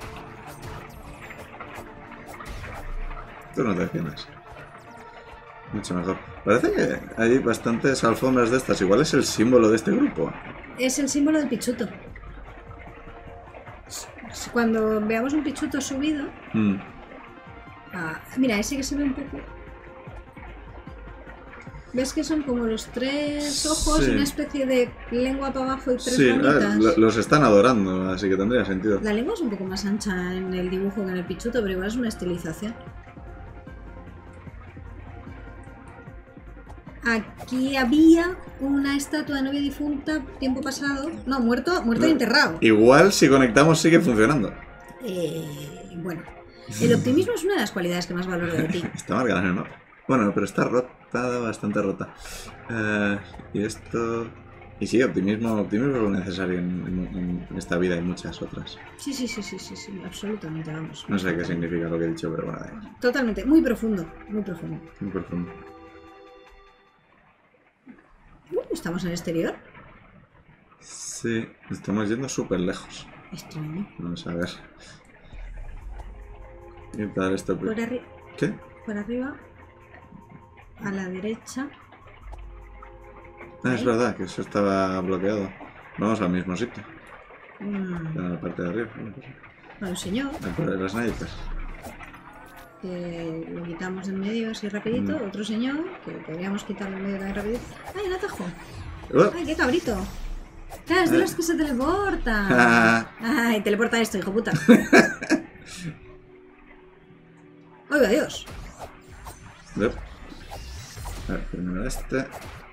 A: Tú no te defiendas. Mucho mejor. Parece que hay bastantes alfombras de estas. Igual es el símbolo de este grupo.
B: Es el símbolo del pichuto. Cuando veamos un pichuto subido... mira, ese que se ve un poco... ¿Ves que son como los tres ojos,
A: Sí.
B: una especie de lengua para abajo y tres
A: Sí,
B: manitas?
A: los están adorando, así que tendría sentido.
B: La lengua es un poco más ancha en el dibujo que en el pichuto, pero igual es una estilización. Aquí había una estatua de novia difunta tiempo pasado. No, muerto y enterrado.
A: Igual si conectamos sigue funcionando.
B: Bueno, el optimismo es una de las cualidades que más valoro de ti.
A: Está marcada en el mapa. Bueno, pero está rota, bastante rota. Y esto... Y sí, optimismo es lo necesario en esta vida y muchas otras.
B: Sí, absolutamente, vamos.
A: No sé qué significa lo que he dicho, pero bueno,
B: Totalmente, muy profundo, muy profundo.
A: muy profundo.
B: ¿Estamos en el exterior?
A: Sí, estamos yendo súper lejos.
B: Extraño.
A: Vamos a ver. ¿Qué tal esto?
B: Por arriba.
A: ¿Qué?
B: Por arriba. A la derecha.
A: Ah, es verdad que eso estaba bloqueado. Vamos al mismo sitio.
B: Mm,
A: A la parte de arriba.
B: bueno, señor.
A: A por las snipers.
B: Que lo quitamos en medio así rapidito. Otro señor. Que podríamos quitarlo en medio también rapidito. ¡Ay, un atajo! ¡Ay, qué cabrito! Claro, es de los que se teleportan. ¡Ay, teleporta esto, hijo puta! ¡Oiga, Dios!
A: Yep. A ver, primero este.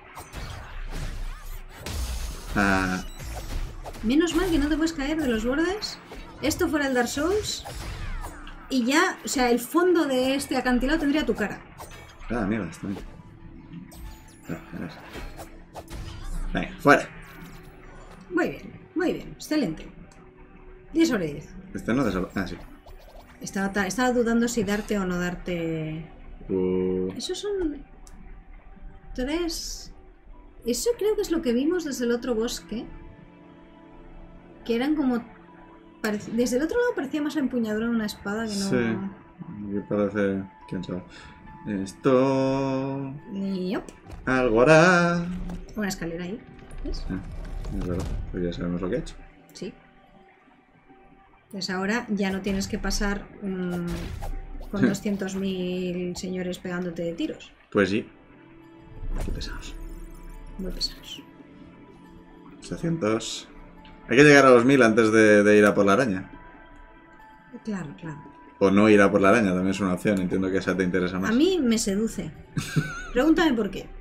B: Menos mal que no te puedes caer de los bordes. Esto fuera el Dark Souls. Y ya, o sea, el fondo de este acantilado tendría tu cara.
A: Mierda, está bien. A ver. Venga, fuera.
B: Muy bien, excelente. 10 sobre 10.
A: Este no desaparece. Sí.
B: Estaba dudando si darte o no darte... Esos son... 3... Eso creo que es lo que vimos desde el otro bosque. Que eran como... Desde el otro lado parecía más la empuñadura de una espada que no...
A: Sí. Me parece... ¿Quién sabe? Esto...
B: Yep.
A: Algo hará.
B: Una escalera ahí. ¿Ves?
A: Es verdad, pues ya sabemos lo que he hecho.
B: Sí. Pues ahora ya no tienes que pasar con 200.000 señores pegándote de tiros.
A: Pues sí. Qué pesados.
B: Muy pesados.
A: 800. Hay que llegar a los 1000 antes de ir a por la araña.
B: Claro.
A: O no ir a por la araña, también es una opción. Entiendo que esa te interesa más.
B: A mí me seduce. Pregúntame por qué.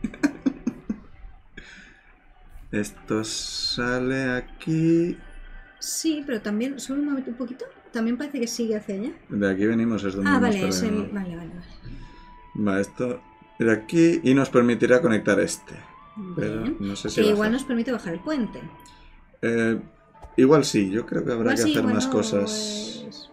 A: Esto sale aquí.
B: Sí, pero también, sube un poquito. También parece que sigue hacia allá.
A: De aquí venimos, es donde
B: Vale,
A: nos
B: es el...
A: perdemos.
B: Vale.
A: Va, esto de aquí y nos permitirá conectar este. Pero
B: Bien.
A: no sé si
B: Que
A: bajar.
B: igual nos permite bajar el puente.
A: Igual sí, yo creo que habrá
B: Igual
A: que
B: sí,
A: hacer más
B: bueno,
A: cosas.
B: pues...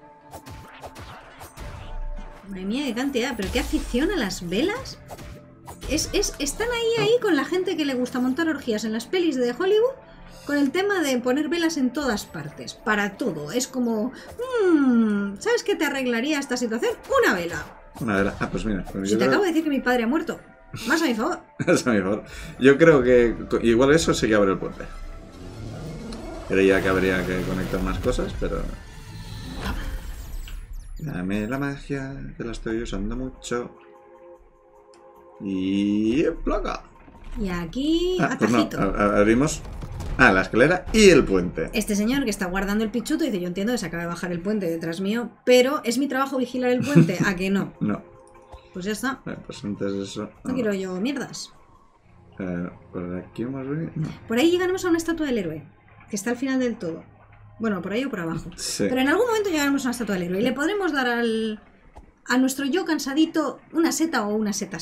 B: Madre mía, qué cantidad. ¿Pero qué afición a las velas? Están ahí con la gente que le gusta montar orgías en las pelis de Hollywood, con el tema de poner velas en todas partes, para todo. Es como, ¿sabes qué te arreglaría esta situación? Una vela.
A: Una vela. Pues mira. Pues
B: Si
A: yo
B: te
A: creo-
B: acabo de decir que mi padre ha muerto. Más a mi favor.
A: Es a mi favor. Yo creo que igual eso sí que abre el puente. Creía que habría que conectar más cosas, pero... Dame la magia, que la estoy usando mucho. Y... ¡placa!
B: Y aquí,
A: Pues no,
B: atajito.
A: abrimos... la escalera y el puente.
B: Este señor que está guardando el pichuto dice, yo entiendo que se acaba de bajar el puente detrás mío, pero ¿es mi trabajo vigilar el puente? ¿A que no?
A: No.
B: Pues ya está.
A: Pues antes de eso...
B: No quiero yo mierdas.
A: Por aquí hemos venido... No.
B: Por ahí llegaremos a una estatua del héroe. que está al final del todo. Bueno, por ahí o por abajo.
A: Sí.
B: Pero en algún momento llegaremos a una estatua del héroe y le podremos dar a nuestro yo cansadito una seta o una seta.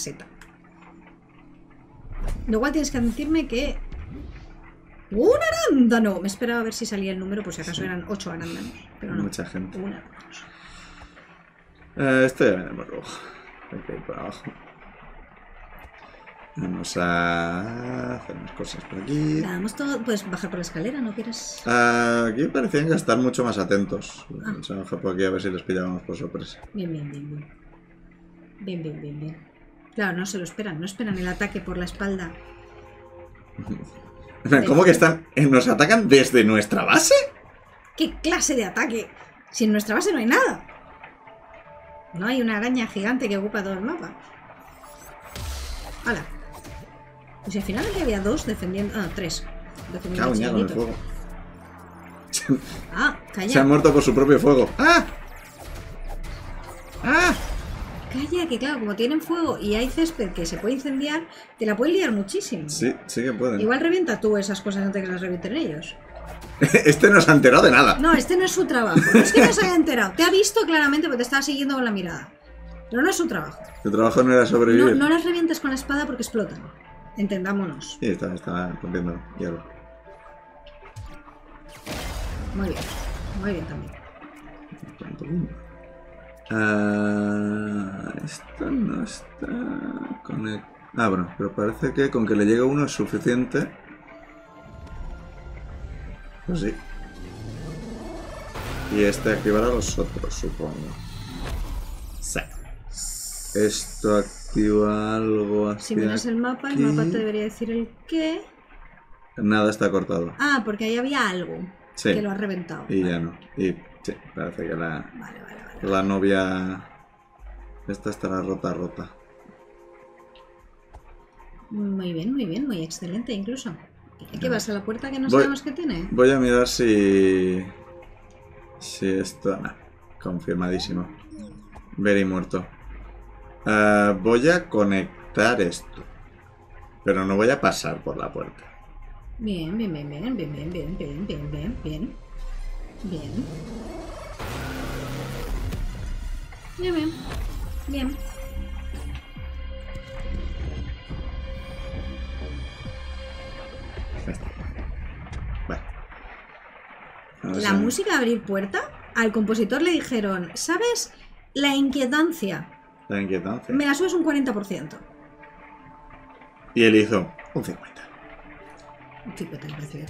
B: Luego tienes que admitirme que... ¡Un arándano! Me esperaba a ver si salía el número, por si acaso eran 8 arándanos. Pero no.
A: Mucha gente.
B: Un arándano.
A: Esto ya veremos luego. Hay que ir por abajo. Vamos a hacer unas cosas por aquí.
B: Vamos todo... Puedes bajar por la escalera, ¿no quieres?
A: Aquí parecían que estar mucho más atentos.
B: Ah.
A: Vamos a bajar por aquí a ver si les pillábamos por sorpresa.
B: Bien. Claro, no se lo esperan. No esperan el ataque por la espalda.
A: ¿Cómo que están? ¿Nos atacan desde nuestra base?
B: ¿Qué clase de ataque? Si en nuestra base no hay nada. No hay una araña gigante que ocupa todo el mapa. ¡Hala! Pues al final aquí había 2 defendiendo... Ah, 3. Defendiendo
A: Cago
B: el
A: ya con el
B: chiringuito.
A: fuego.
B: Ah, calla.
A: Se han muerto por su propio fuego. ¡Ah! ¡Ah!
B: Calla, que claro, como tienen fuego y hay césped que se puede incendiar, te la pueden liar muchísimo.
A: Sí, sí que pueden.
B: Igual revienta tú esas cosas antes que las revienten ellos.
A: Este no se ha enterado de nada.
B: No, este no es su trabajo. No es que no se haya enterado. Te ha visto claramente porque te estaba siguiendo con la mirada. Pero no es su trabajo.
A: Tu trabajo no era sobrevivir.
B: No las revientes con la espada porque explotan. Entendámonos.
A: Sí, está rompiendo hierro.
B: Muy bien también.
A: Esto no está conectado. Ah, bueno, pero parece que con que le llegue uno es suficiente. Pues sí. Y este activará a los otros, supongo. Sí. Esto activa algo hacia
B: Si miras el mapa
A: aquí.
B: te debería decir el qué.
A: Nada está cortado.
B: Ah, porque ahí había algo
A: Sí.
B: que lo ha reventado.
A: Y
B: Vale.
A: ya no. Y sí, parece que
B: Vale.
A: la novia... Esta estará rota.
B: Muy bien, muy excelente incluso. ¿Qué vas a la puerta que no
A: Voy-
B: sabemos qué tiene?
A: Voy a mirar si esto... Nah, confirmadísimo. Very muerto. Voy a conectar esto. Pero no voy a pasar por la puerta.
B: Bien.
A: Ya está. Vale. Ahora
B: La
A: sí.
B: música de abrir puerta, al compositor le dijeron, ¿sabes? La inquietancia,
A: La inquietancia.
B: me la subes un 40%.
A: Y él hizo un 50.
B: Un 50 me parece bien.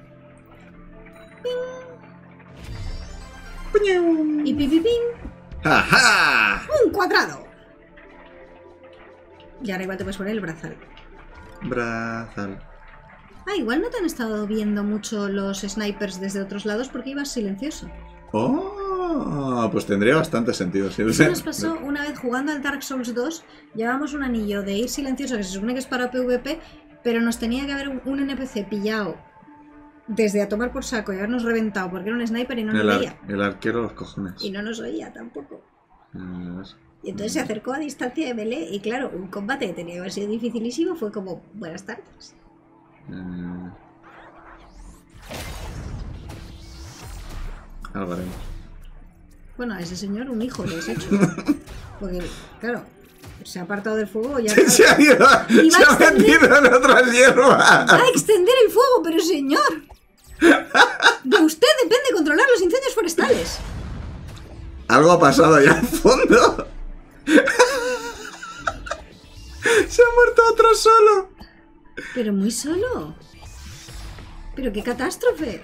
B: Y pipipín,
A: ¡Ajá!
B: un cuadrado. Y ahora igual te puedes poner el brazal.
A: Brazal.
B: Ah, igual no te han estado viendo mucho los snipers desde otros lados porque ibas silencioso.
A: ¡Oh! Pues tendría bastante sentido. Sí,
B: Eso nos pasó una vez jugando al Dark Souls 2. Llevábamos un anillo de ir silencioso que se supone que es para PvP, pero nos tenía que haber un NPC pillado desde a tomar por saco y habernos reventado porque era un sniper y no nos veía.
A: El arquero los cojones.
B: Y no nos oía tampoco.
A: Eh,
B: Y entonces se acercó a distancia de melee y claro, un combate que tenía que haber sido dificilísimo fue como, buenas tardes.
A: Algo haremos.
B: Bueno, a ese señor un hijo le has hecho. Porque, claro, se ha apartado del fuego ya...
A: Se ha ido,
B: Y va
A: se
B: a
A: ha metido en otras hierbas.
B: ¡Va a extender el fuego, pero señor! De usted depende controlar los incendios forestales.
A: Algo ha pasado allá al fondo. Se ha muerto otro solo.
B: Pero muy solo. Pero qué catástrofe.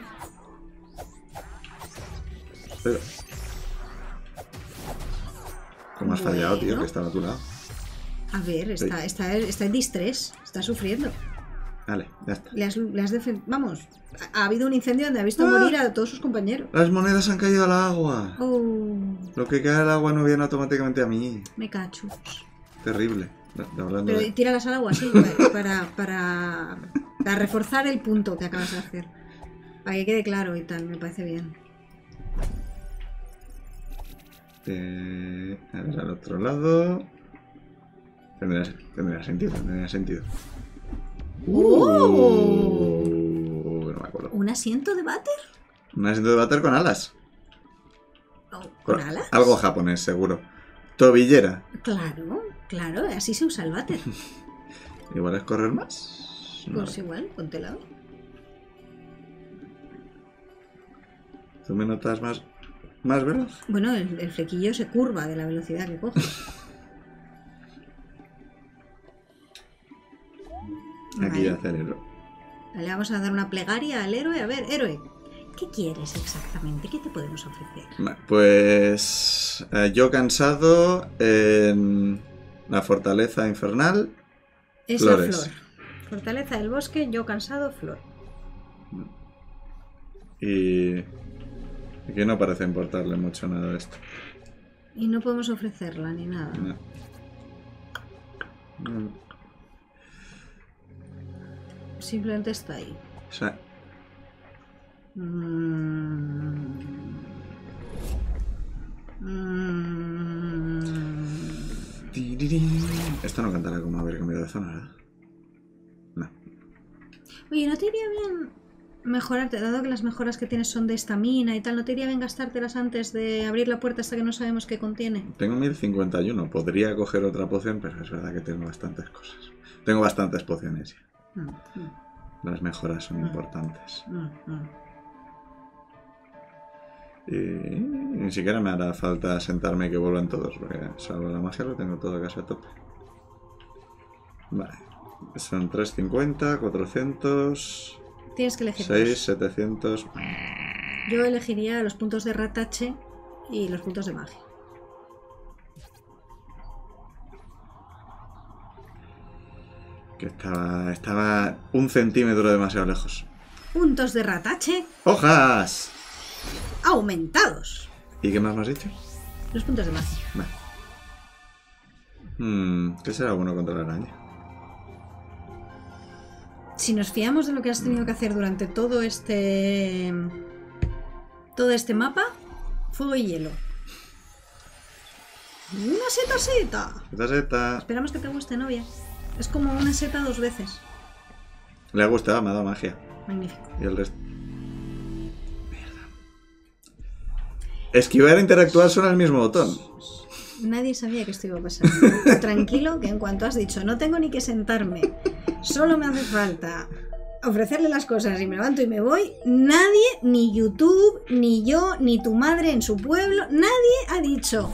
A: Pero... ¿Cómo has fallado, tío?
B: Bueno.
A: Que estaba a tu lado.
B: A ver, está en distrés. Está sufriendo.
A: Vale, ya está.
B: Le has Vamos, ha habido un incendio donde ha visto morir a todos sus compañeros.
A: Las monedas han caído al agua.
B: Oh,
A: Lo que cae al agua no viene automáticamente a mí.
B: me cacho.
A: Terrible. Hablando
B: Pero
A: de...
B: tíralas al agua, sí, para reforzar el punto que acabas de hacer. Para que quede claro y tal, me parece bien.
A: A ver, al otro lado... Tendría sentido.
B: ¡Oh!
A: No me acuerdo.
B: ¿Un asiento de váter?
A: Un asiento de váter con alas.
B: ¿Con alas?
A: Algo japonés, seguro. Tobillera.
B: Claro, claro, así se usa el váter.
A: ¿Igual es correr más? No.
B: Pues igual, póntela.
A: ¿Tú me notas más veloz?
B: Bueno, el flequillo se curva de la velocidad que coge.
A: Aquí
B: Vale.
A: acelero.
B: Le vamos a dar una plegaria al héroe. A ver, héroe, ¿qué quieres exactamente? ¿Qué te podemos ofrecer?
A: Vale, pues yo cansado en la fortaleza infernal.
B: Es
A: Flores.
B: la flor. Fortaleza del bosque, yo cansado, flor.
A: Y que no parece importarle mucho nada de esto.
B: Y no podemos ofrecerla ni nada.
A: No. No.
B: Simplemente está ahí.
A: O sea, esto no cantará como haber cambiado de zona, ¿verdad? No.
B: Oye, ¿no te iría bien mejorarte, dado que las mejoras que tienes son de estamina y tal, ¿no te iría bien gastártelas antes de abrir la puerta hasta que no sabemos qué contiene?
A: Tengo 1051. Podría coger otra poción, pero es verdad que tengo bastantes cosas. Tengo bastantes pociones ya. Las mejoras son importantes. Y ni siquiera me hará falta sentarme y que vuelvan todos, porque salvo la magia lo tengo todo casi a tope. Vale. Son 350, 400,
B: Tienes que elegir
A: 6,
B: dos.
A: 700...
B: Yo elegiría los puntos de ratache y los puntos de magia.
A: Que estaba 1 centímetro demasiado lejos.
B: Puntos de ratache
A: ¡Hojas!
B: aumentados.
A: ¿Y qué más me has dicho?
B: Los puntos de magia.
A: Vale. ¿Qué será bueno contra la araña?
B: Si nos fiamos de lo que has tenido que hacer durante todo este mapa, fuego y hielo. Una seta.
A: Esta seta.
B: Esperamos que te guste, novia. Es como una seta 2 veces.
A: Le ha gustado, me ha dado magia.
B: Magnífico.
A: Y el resto... Mierda. Esquivar e interactuar son el mismo botón.
B: Nadie sabía que esto iba a pasar. Tranquilo, que en cuanto has dicho, no tengo ni que sentarme, solo me hace falta ofrecerle las cosas y me levanto y me voy, nadie, ni YouTube, ni yo, ni tu madre en su pueblo, nadie ha dicho...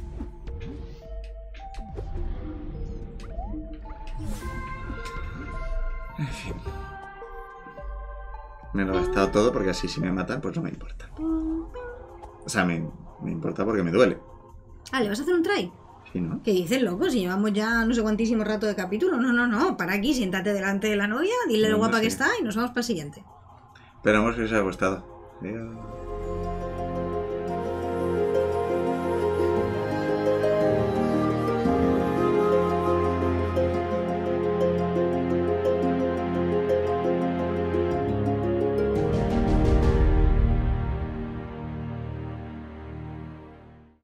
A: Me lo he gastado todo porque así si me matan, pues no me importa. O sea, me importa porque me duele.
B: Ah, ¿le vas a hacer un try?
A: Sí, ¿no?
B: ¿Qué dices, loco? Si llevamos ya no sé cuantísimo rato de capítulo. No, para aquí, siéntate delante de la novia, dile lo
A: No,
B: guapa que
A: sí.
B: está y nos vamos para el siguiente.
A: Esperamos que os haya gustado. Adiós.